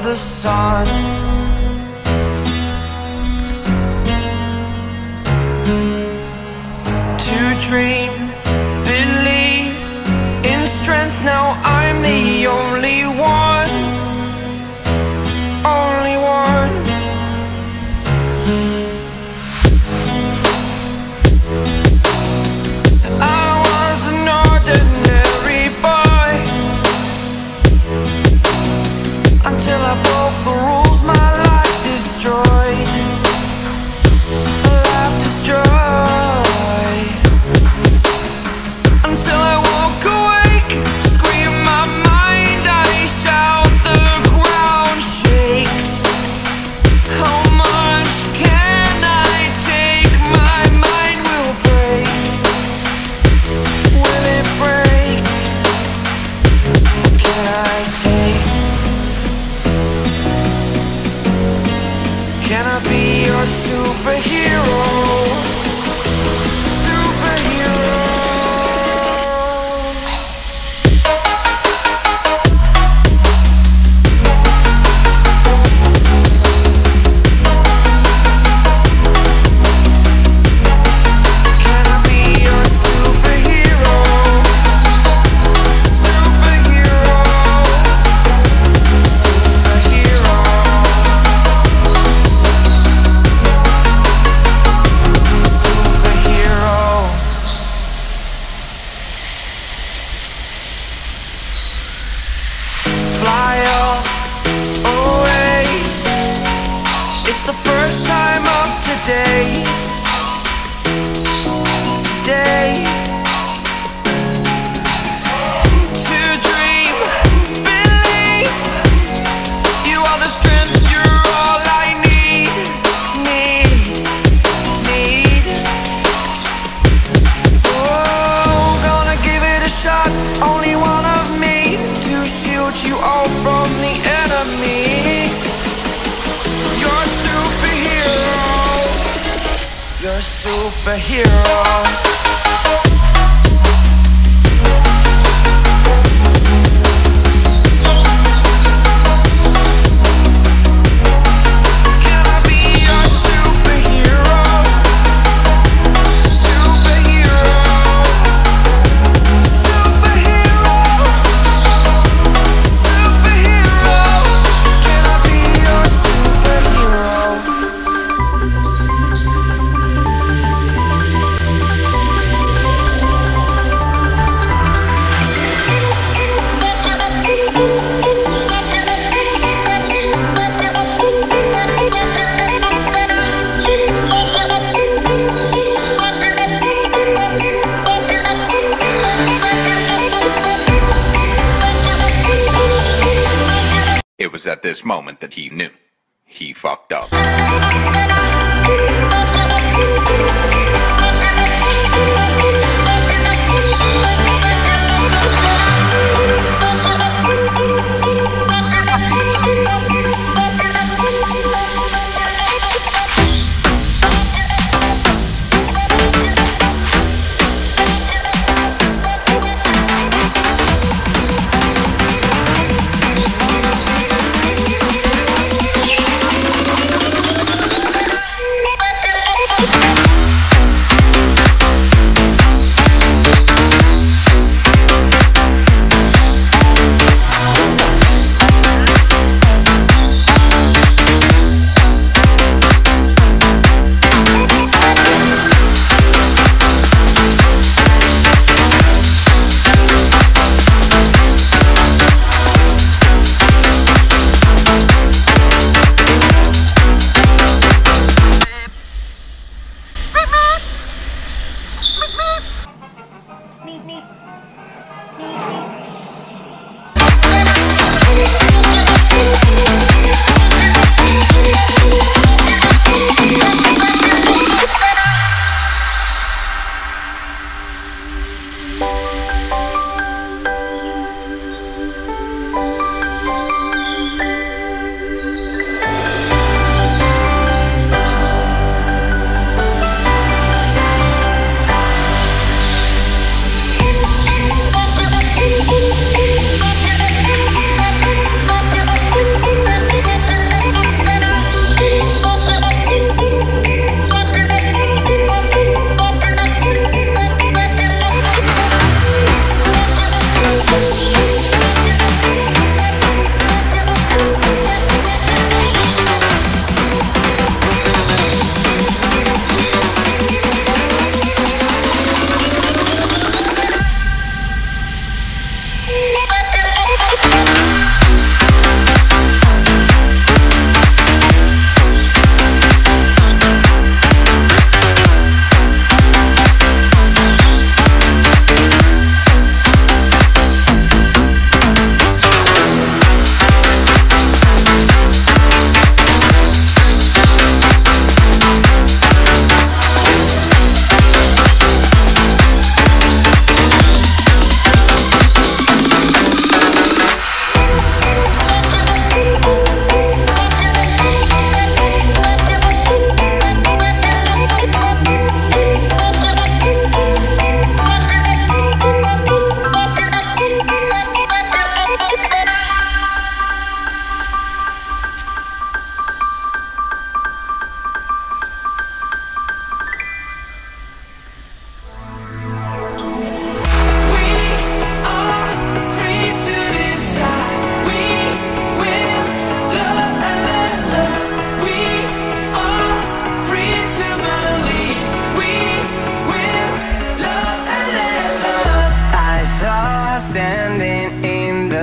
the sun. To dream, believe in strength. Now I'm the only one, only one. I was an ordinary boy until I broke the rules. My life destroyed, life destroyed. Until I woke awake, scream my mind, I shout, the ground shakes. How much can I take? My mind will break. Will it break? Can I take? Can I be your superhero? Fly away. It's the first time of today. Today. To dream, believe. You are the strength, you're all I need. Need. Oh, gonna give it a shot. Only one of me to shield you all from the enemy. You're a superhero. You're a superhero. Can I be your superhero? Superhero. Superhero. Superhero. Can I be your superhero? It was at this moment that he knew. He fucked up.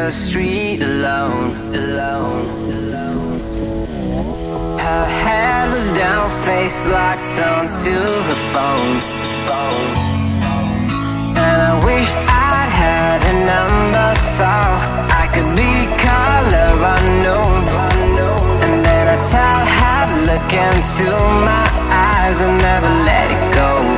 the street alone. Her head was down, face locked onto her phone. And I wished I'd had a number so I could be color unknown. And then I tell her to look into my eyes and never let it go.